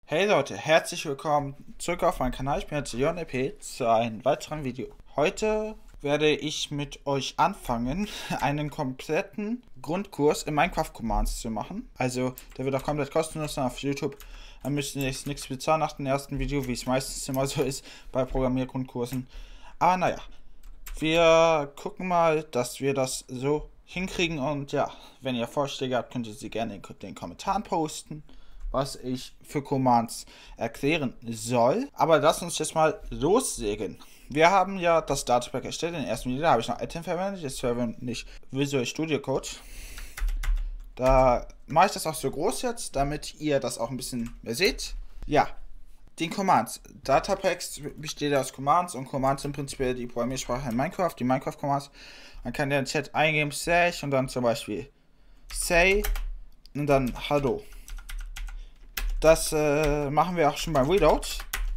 Hey Leute, herzlich willkommen zurück auf meinen Kanal. Ich bin jetzt JP zu einem weiteren Video. Heute werde ich mit euch anfangen, einen kompletten Grundkurs in Minecraft Commands zu machen. Also, der wird auch komplett kostenlos sein auf YouTube. Da müsst ihr nichts bezahlen nach dem ersten Video, wie es meistens immer so ist bei Programmiergrundkursen. Aber naja, wir gucken mal, dass wir das so hinkriegen. Und ja, wenn ihr Vorschläge habt, könnt ihr sie gerne in den Kommentaren posten, was ich für Commands erklären soll. Aber lasst uns jetzt mal loslegen. Wir haben ja das Datapack erstellt. In den ersten Video habe ich noch Atom verwendet. Jetzt verwende ich Visual Studio Code. Da mache ich das auch so groß jetzt, damit ihr das auch ein bisschen mehr seht. Ja, den Commands. Datapacks besteht aus Commands und Commands sind prinzipiell die Programmiersprache in Minecraft, die Minecraft-Commands. Man kann ja in den Chat eingeben, slash und dann zum Beispiel say und dann hallo. Das machen wir auch schon beim Reload.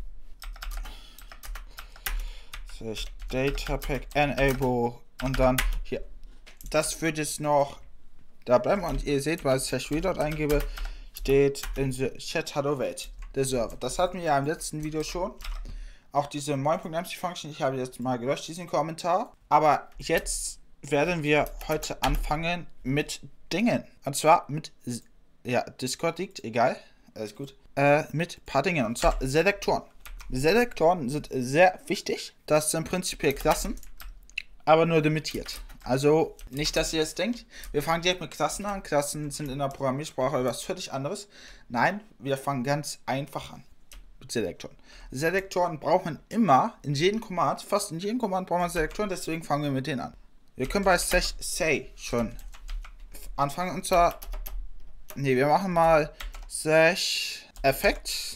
Datapack enable und dann hier. Das wird jetzt noch da bleiben und ihr seht, weil ich Reload eingebe, steht in the Chat Hallo Welt, der Server. Das hatten wir ja im letzten Video schon. Auch diese Moin.mc Function, ich habe jetzt mal gelöscht diesen Kommentar. Aber jetzt werden wir heute anfangen mit Dingen. Und zwar mit, ja, Discord liegt, egal. Alles gut. Mit ein paar Dingen, und zwar Selektoren. Selektoren sind sehr wichtig. Das sind prinzipiell Klassen, aber nur limitiert. Also nicht, dass ihr jetzt denkt, wir fangen direkt mit Klassen an. Klassen sind in der Programmiersprache was völlig anderes. Nein, wir fangen ganz einfach an mit Selektoren. Selektoren braucht man immer in jedem Command, fast in jedem Command braucht man Selektoren, deswegen fangen wir mit denen an. Wir können bei say schon anfangen, und zwar, ne, wir machen mal Effekt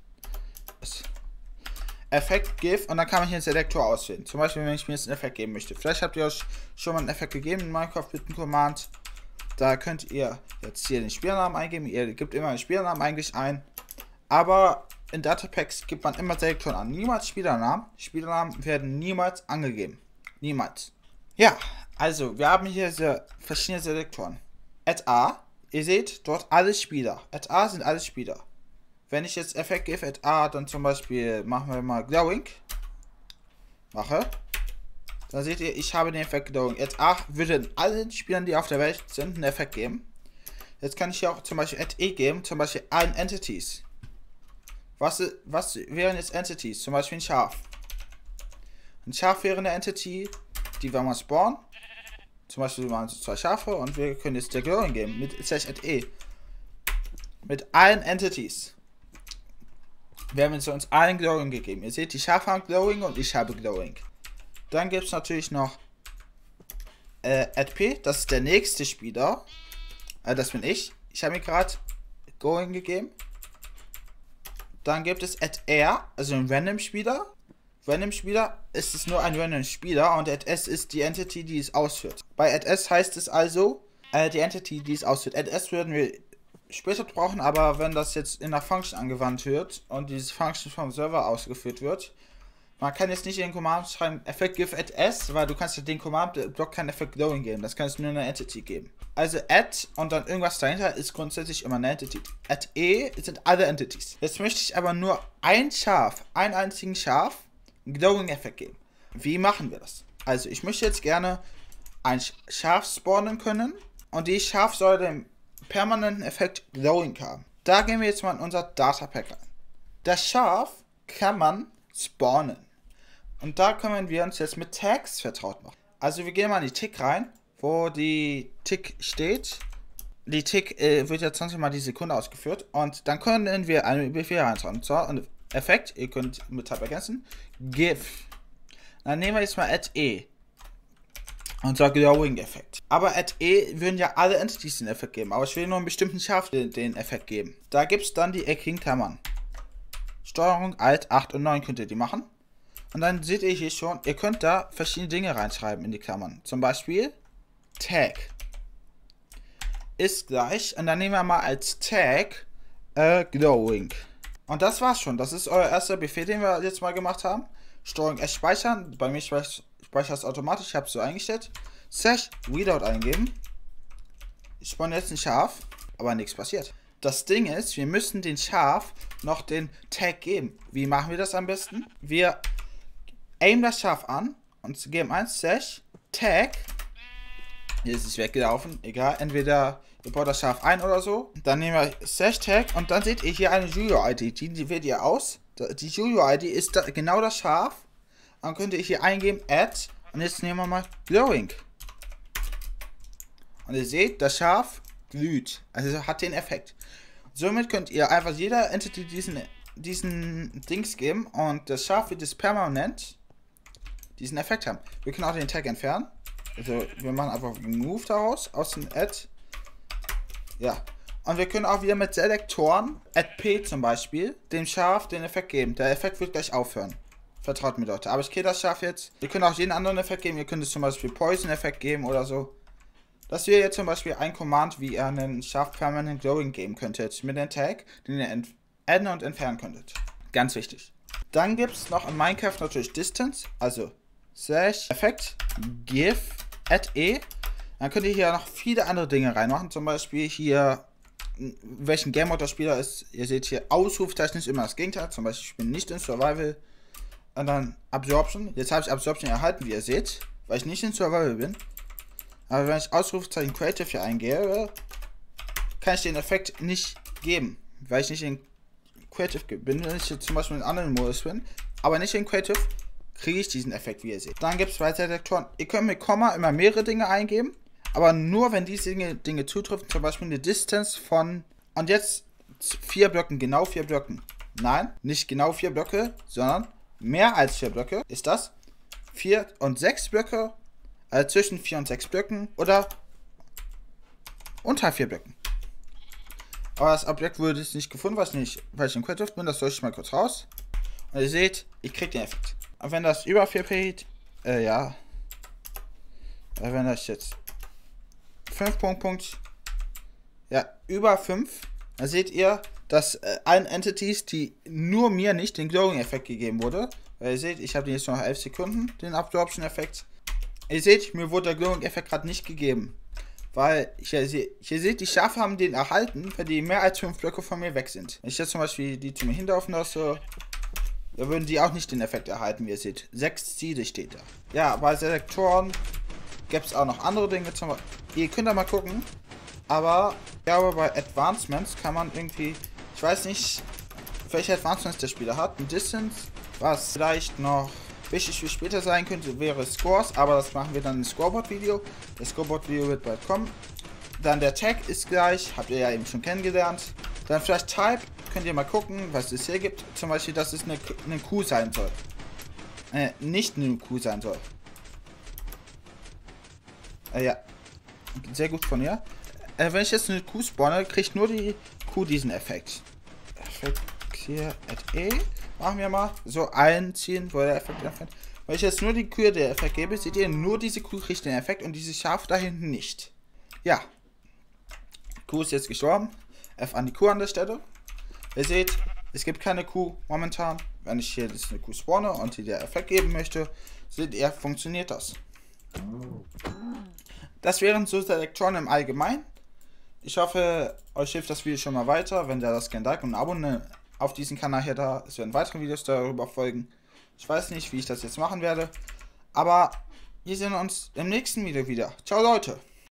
give und dann kann man hier einen Selektor auswählen. Zum Beispiel, wenn ich mir jetzt einen Effekt geben möchte. Vielleicht habt ihr euch schon mal einen Effekt gegeben in Minecraft mit einem Command. Da könnt ihr jetzt hier den Spielnamen eingeben. Ihr gebt immer den Spielnamen eigentlich ein. Aber in Datapacks gibt man immer Selektoren an. Niemals Spielernamen. Spielernamen werden niemals angegeben. Niemals. Ja, also wir haben hier diese verschiedene Selektoren. @a. Ihr seht dort alle Spieler. @a sind alle Spieler. Wenn ich jetzt Effekt give @a, dann zum Beispiel machen wir mal Glowing. Dann seht ihr, ich habe den Effekt Glowing. @a würde allen Spielern, die auf der Welt sind, einen Effekt geben. Jetzt kann ich hier auch zum Beispiel @e geben, zum Beispiel allen Entities. Was wären jetzt Entities? Zum Beispiel ein Schaf. Ein Schaf wäre eine Entity, die wir mal spawnen. Zum Beispiel waren es 2 Schafe und wir können jetzt der Glowing geben mit /e. Mit allen Entities. Wir haben jetzt uns allen Glowing gegeben. Ihr seht, die Schafe haben Glowing und ich habe Glowing. Dann gibt es natürlich noch @p, das ist der nächste Spieler. Das bin ich. Ich habe mir gerade Glowing gegeben. Dann gibt es @r, also ein Random Spieler. Random Spieler ist es nur ein Random Spieler und @s ist die Entity, die es ausführt. Bei @s heißt es also die Entity, die es ausführt. @s würden wir später brauchen, aber wenn das jetzt in der Function angewandt wird und diese Function vom Server ausgeführt wird, man kann jetzt nicht in den Command schreiben Effect give @s, weil du kannst ja den Command-Block keinen Effect Glowing geben, das kannst du nur eine Entity geben. Also und dann irgendwas dahinter ist grundsätzlich immer eine Entity. @e sind alle Entities. Jetzt möchte ich aber nur ein Schaf, einen einzigen Schaf, einen Glowing-Effekt geben. Wie machen wir das? Also ich möchte jetzt gerne ein Schaf spawnen können und die Schaf soll den permanenten Effekt Glowing haben. Da gehen wir jetzt mal in unser Datapack rein. Das Schaf kann man spawnen. Und da können wir uns jetzt mit Tags vertraut machen. Also wir gehen mal in die Tick rein, wo die Tick steht. Die Tick wird jetzt 20 mal die Sekunde ausgeführt. Und dann können wir einen Befehl reinschreiben. Und zwar ein Effekt, ihr könnt mit Tab ergänzen, give. Dann nehmen wir jetzt mal @e. Unser Glowing-Effekt. Aber @e würden ja alle Entities den Effekt geben. Aber ich will nur einen bestimmten Schaf den Effekt geben. Da gibt es dann die eckigen Klammern. Steuerung Alt 8 und 9 könnt ihr die machen. Und dann seht ihr hier schon, ihr könnt da verschiedene Dinge reinschreiben in die Klammern. Zum Beispiel Tag ist gleich. Und dann nehmen wir mal als Tag Glowing. Und das war's schon. Das ist euer erster Befehl, den wir jetzt mal gemacht haben. Steuerung S speichern. Bei mir speichert es automatisch. Ich habe es so eingestellt. /reload eingeben. Ich spawn jetzt ein Schaf, aber nichts passiert. das Ding ist, wir müssen den Schaf noch den Tag geben. Wie machen wir das am besten? Wir aimen das Schaf an und geben 1 slash Tag. Hier ist es weggelaufen, egal, entweder ihr baut das Schaf ein oder so. Dann nehmen wir slash Tag und dann seht ihr hier eine Julio-ID, die wählt ihr aus. Die Julio-ID ist genau das Schaf. Dann könnt ihr hier eingeben, add, und jetzt nehmen wir mal glowing. Und ihr seht, das Schaf glüht, also hat den Effekt. Somit könnt ihr einfach jeder Entity diesen Dings geben und das Schaf wird jetzt permanent diesen Effekt haben. Wir können auch den Tag entfernen. Also wir machen einfach Remove daraus, aus dem Add. Ja. Und wir können auch wieder mit Selektoren, Add P zum Beispiel, dem Schaf den Effekt geben. Der Effekt wird gleich aufhören. Vertraut mir, Leute. Aber ich kenne das Schaf jetzt. Ihr könnt auch jeden anderen Effekt geben. Ihr könnt es zum Beispiel Poison-Effekt geben oder so. Das wäre jetzt zum Beispiel ein Command, wie ihr einen Schaf Permanent Glowing geben könntet. Mit dem Tag, den ihr adden und entfernen könntet. Ganz wichtig. Dann gibt es noch in Minecraft natürlich Distance. Also slash Effekt give add e. Dann könnt ihr hier noch viele andere Dinge reinmachen. Zum Beispiel hier, welchen Game Mode der Spieler ist. Ihr seht hier, Ausrufzeichen ist immer das Gegenteil. Zum Beispiel, ich bin nicht in Survival. Und dann Absorption. Jetzt habe ich Absorption erhalten, wie ihr seht. Weil ich nicht in Survival bin. Aber wenn ich Ausrufzeichen Creative hier eingebe, kann ich den Effekt nicht geben. Weil ich nicht in Creative bin. Wenn ich jetzt zum Beispiel in anderen Modus bin, aber nicht in Creative, kriege ich diesen Effekt, wie ihr seht. Dann gibt es weitere Selektoren. Ihr könnt mit Komma immer mehrere Dinge eingeben, aber nur wenn diese Dinge zutreffen, zum Beispiel eine Distance von, und jetzt 4 Blöcken, genau 4 Blöcken. Nein, nicht genau 4 Blöcke, sondern mehr als 4 Blöcke ist das. 4 und 6 Blöcke, also zwischen 4 und 6 Blöcken oder unter 4 Blöcken. Aber das Objekt wurde jetzt nicht gefunden, weil ich in Creative bin, das soll ich mal kurz raus. Und ihr seht, ich kriege den Effekt. Und wenn das über 4 geht, ja. Wenn das jetzt 5 Punkt, ja, über 5, dann seht ihr, dass allen Entities, die nur mir nicht den Glowing-Effekt gegeben wurde, weil ihr seht, ich habe jetzt noch 11 Sekunden, den Absorption-Effekt. Ihr seht, mir wurde der Glowing-Effekt gerade nicht gegeben. Weil, hier seht, die Schafe haben den erhalten, wenn die mehr als 5 Blöcke von mir weg sind. Wenn ich jetzt zum Beispiel die zu mir hinlaufen lasse, da würden die auch nicht den Effekt erhalten, wie ihr seht. 6 Ziele steht da. Ja, bei Selektoren gibt es auch noch andere Dinge. Zum Beispiel, ihr könnt da mal gucken. Aber ich glaube, bei Advancements kann man irgendwie, ich weiß nicht, welche Advancements der Spieler hat. Ein Distance, was vielleicht noch wichtig für später sein könnte, wäre Scores. Aber das machen wir dann im Scoreboard-Video. Das Scoreboard-Video wird bald kommen. Dann der Tag ist gleich, habt ihr ja eben schon kennengelernt. Dann vielleicht Type. Könnt ihr mal gucken, was es hier gibt. Zum Beispiel, dass es eine Kuh sein soll. Nicht eine Kuh sein soll. Ja. Sehr gut von ihr. Wenn ich jetzt eine Kuh spawne, kriegt nur die Kuh diesen Effekt. Effekt hier, add E. Machen wir mal. So einziehen, wo der Effekt erfällt. Wenn ich jetzt nur die Kühe der Effekt gebe, seht ihr, nur diese Kuh kriegt den Effekt und dieses Schaf da hinten nicht. Ja. Kuh ist jetzt gestorben. F an die Kuh an der Stelle. Ihr seht, es gibt keine Kuh momentan. Wenn ich hier eine Kuh spawne und die der Effekt geben möchte, seht ihr, funktioniert das. Das wären so Selektoren im Allgemeinen. Ich hoffe, euch hilft das Video schon mal weiter. Wenn ihr das gerne like und ein Abo auf diesen Kanal hier da. Es werden weitere Videos darüber folgen. Ich weiß nicht, wie ich das jetzt machen werde. Aber wir sehen uns im nächsten Video wieder. Ciao Leute!